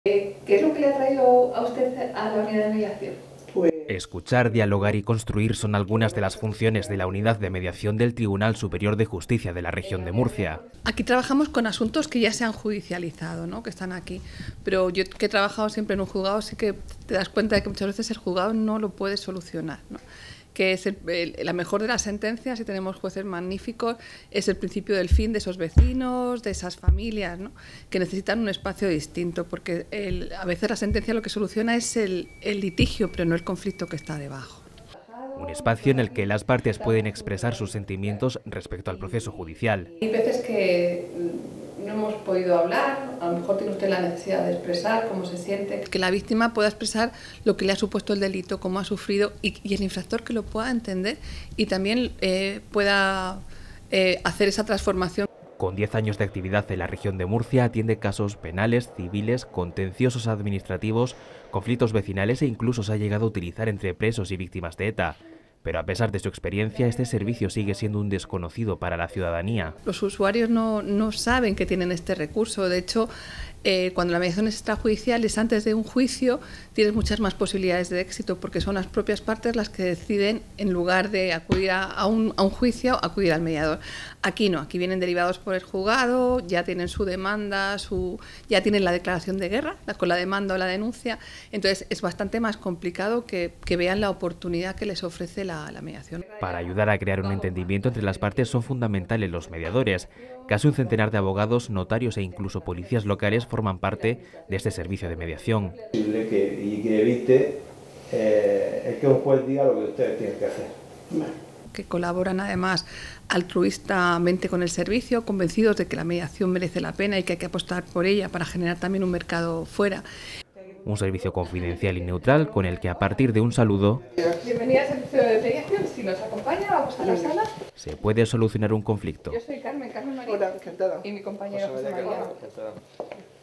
¿Qué es lo que le ha traído a usted a la unidad de mediación? Escuchar, dialogar y construir son algunas de las funciones de la Unidad de Mediación del Tribunal Superior de Justicia de la Región de Murcia. Aquí trabajamos con asuntos que ya se han judicializado, ¿no?, que están aquí. Pero yo, que he trabajado siempre en un juzgado, sí que te das cuenta de que muchas veces el juzgado no lo puede solucionar, ¿no? Que es la mejor de las sentencias, y tenemos jueces magníficos, es el principio del fin de esos vecinos, de esas familias, ¿no?, que necesitan un espacio distinto, porque a veces la sentencia lo que soluciona es el litigio, pero no el conflicto que está debajo. Un espacio en el que las partes pueden expresar sus sentimientos respecto al proceso judicial. Hay veces que no hemos podido hablar, a lo mejor tiene usted la necesidad de expresar cómo se siente. Que la víctima pueda expresar lo que le ha supuesto el delito, cómo ha sufrido, y el infractor que lo pueda entender y también pueda hacer esa transformación. Con 10 años de actividad en la región de Murcia, atiende casos penales, civiles, contenciosos administrativos, conflictos vecinales e incluso se ha llegado a utilizar entre presos y víctimas de ETA. Pero a pesar de su experiencia, este servicio sigue siendo un desconocido para la ciudadanía. Los usuarios no saben que tienen este recurso. De hecho, cuando la mediación es extrajudicial, es antes de un juicio, tienes muchas más posibilidades de éxito, porque son las propias partes las que deciden, en lugar de acudir a un juicio, acudir al mediador. Aquí no, aquí vienen derivados por el juzgado, ya tienen su demanda, ya tienen la declaración de guerra con la demanda o la denuncia. Entonces es bastante más complicado que vean la oportunidad que les ofrece la mediación. Para ayudar a crear un entendimiento entre las partes son fundamentales los mediadores. Casi un centenar de abogados, notarios e incluso policías locales forman parte de este servicio de mediación. Y que evite el que un juez diga lo que ustedes tienen que hacer. Que colaboran además altruistamente con el servicio, convencidos de que la mediación merece la pena y que hay que apostar por ella para generar también un mercado fuera. Un servicio confidencial y neutral con el que, a partir de un saludo, Bienvenida al servicio de mediación. Si nos acompaña, vamos a la sala. se puede solucionar un conflicto. Yo soy Carmen María. Hola, encantada. Y mi compañero José María.